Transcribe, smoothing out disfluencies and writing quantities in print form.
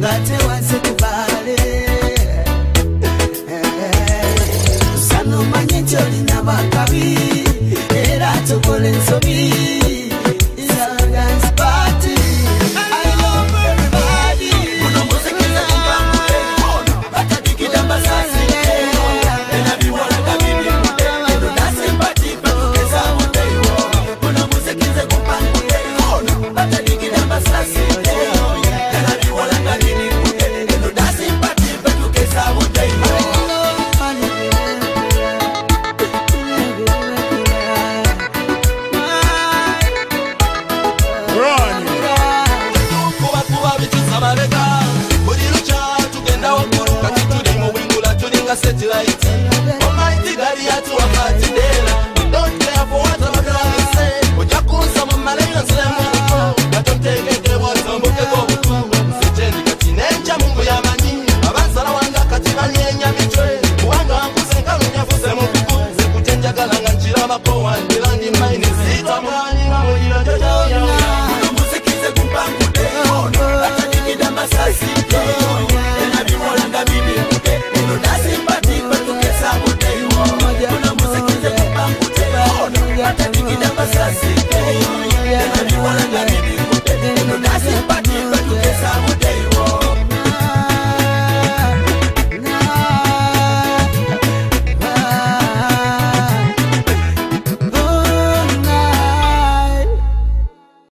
ngate wanse kubale Sano manye choli na bakabi Era tokole nsobi It's a dance party I love everybody Kuna musekeza kumpangu Bata dikida mbasasi Ena biwala kabini Eno dance party Patukeza muteyo Kuna musekeza kumpangu Bata dikida mbasasi Ena biwala kabini Eno dance party Patukeza muteyo Satellite